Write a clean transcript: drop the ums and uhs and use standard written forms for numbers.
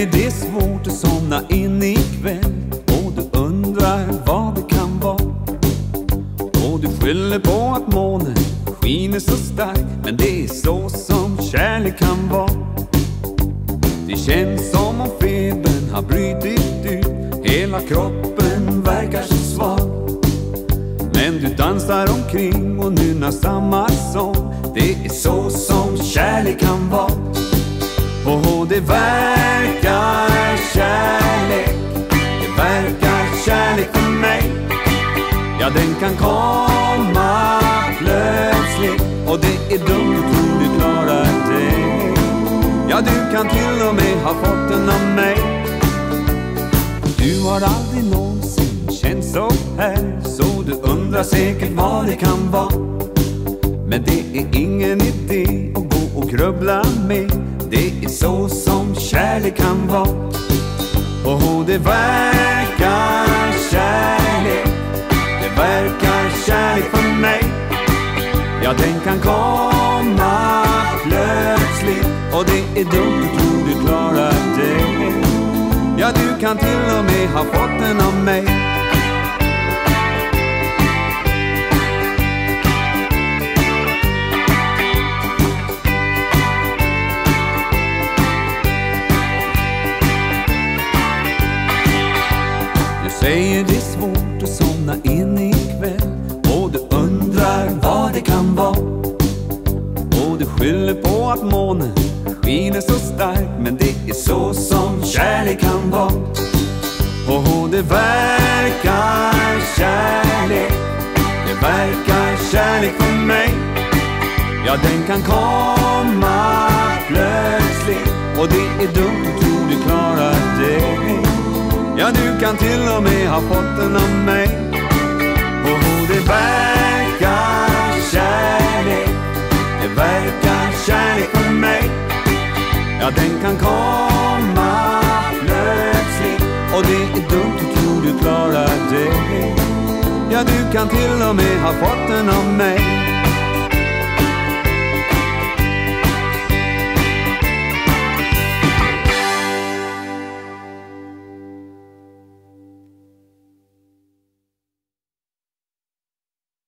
säger det är svårt att somna in ikväll, och du undrar vad det kan vara. Och du skyller på att månen skiner så stark, men det är så som kärlek kan vara. Det känns som om febern har brutit ut, hela kroppen verkar så svag. Men du dansar omkring och nynnar samma sång. Det är så som kärlek kan vara. Och det verkar kärlek, det verkar kärlek för mig. Ja, den kan komma plötsligt, och det är dumt att tro du klarar dig. Ja, du kan till och med ha fått den av mig. Du har aldrig någonsin känt så här, så du undrar säkert vad det kan vara. Men det är ingen idé att gå och grubbla med. Det är så som kärlek kan vara. Och det verkar kärlek, det verkar kärlek för mig. Ja, den kan komma plötsligt, och det är dumt att tro du klarar dig. Ja, du kan till och med ha fått den av mig. Du säger det är svårt att somna in ikväll, och du undrar vad det kan vara. Och du skyller på att månen skiner så stark, men det är så som kärlek kan vara. Och det verkar kärlek, det verkar kärlek för mig. Ja, den kan komma plötsligt, och det är dumt att tro du klarar dig. Ja, du kan till och med ha fått den av mig. Och det verkar kärlek, det verkar kärlek för mig. Ja, den kan komma plötsligt, och det är dumt att tro du klarar dig. Ja, du kan till och med ha fått den av mig.